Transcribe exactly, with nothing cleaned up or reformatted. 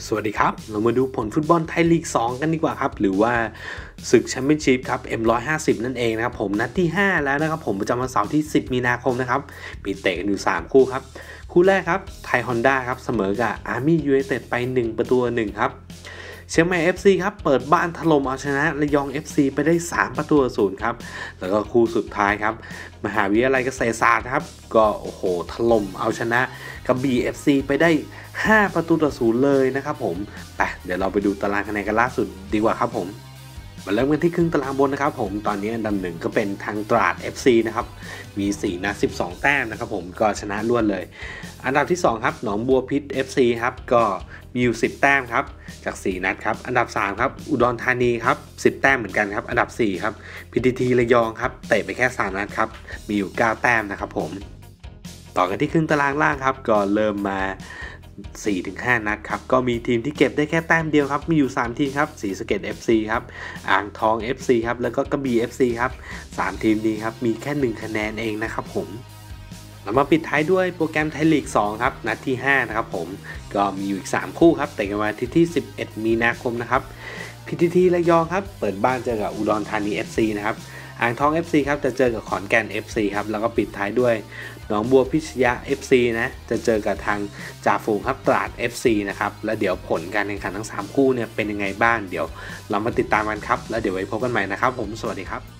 สวัสดีครับเรามาดูผลฟุตบอลไทยลีก สอง กันดีกว่าครับหรือว่าศึกแชมเปี้ยนชิพครับ เอ็ม หนึ่งร้อยห้าสิบ นั่นเองนะครับผมนัดที่ห้าแล้วนะครับผมประจำวันเสาร์ที่สิบมีนาคมนะครับมีเตะกันอยู่สามคู่ครับคู่แรกครับไทยฮอนด้าครับเสมอกับอาร์มี่ยูไนเต็ดไปหนึ่งประตูต่อหนึ่งครับเชียงใหม่ เอฟ ซี ครับเปิดบ้านถล่มเอาชนะระยอง เอฟ ซี ไปได้สามประตูต่อศูนย์ครับแล้วก็คู่สุดท้ายครับมหาวิทยาลัยเกษตรศาสตร์ครับก็โอ้โหถล่มเอาชนะกระบี่ เอฟ ซี ไปได้ห้าประตูต่อศูนย์เลยนะครับผมไปเดี๋ยวเราไปดูตารางคะแนนกันล่าสุดดีกว่าครับผมมาเริ่มกันที่ครึ่งตารางบนนะครับผมตอนนี้อันดับหนึ่งก็เป็นทางตราด เอฟ ซี นะครับมีสี่นัดสิบสองแต้มนะครับผมก็ชนะรวดเลยอันดับที่สองครับหนองบัวพิตร เอฟ ซี ครับก็มีอยู่สิบแต้มครับจากสี่นัดครับอันดับสามครับอุดรธานีครับสิบแต้มเหมือนกันครับอันดับสี่ครับ พี ที ที ระยองครับเตะไปแค่สามนัดครับมีอยู่เก้าแต้มนะครับผมต่อกันที่ครึ่งตารางล่างครับก็เริ่มมา สี่ถึงห้า นัดครับก็มีทีมที่เก็บได้แค่แต้มเดียวครับมีอยู่สามทีมครับศรีสะเกษ เอฟ ซี ครับอ่างทอง เอฟ ซี ครับแล้วก็กระบี่ เอฟ ซี ครับสามทีมนี้ครับมีแค่หนึ่งคะแนนเองนะครับผมเรามาปิดท้ายด้วยโปรแกรมไทยลีก สอง ครับนัดที่ห้านะครับผมก็มีอยู่อีกสามคู่ครับแต่กันวันอาทิตย์ที่สิบเอ็ดมีนาคมนะครับ พี ที ที ระยองครับเปิดบ้านเจอกับอุดรธานี เอฟ ซี นะครับอ่างทอง เอฟ ซี ครับจะเจอกับขอนแก่น เอฟ ซี ครับแล้วก็ปิดท้ายด้วยหนองบัวพิชยะ เอฟ ซี นะจะเจอกับทางจ่าฝูงครับตราด เอฟ ซี นะครับแล้วเดี๋ยวผลการแข่งขันทั้งสามคู่เนี่ยเป็นยังไงบ้างเดี๋ยวเรามาติดตามกันครับแล้วเดี๋ยวไว้พบกันใหม่นะครับผมสวัสดีครับ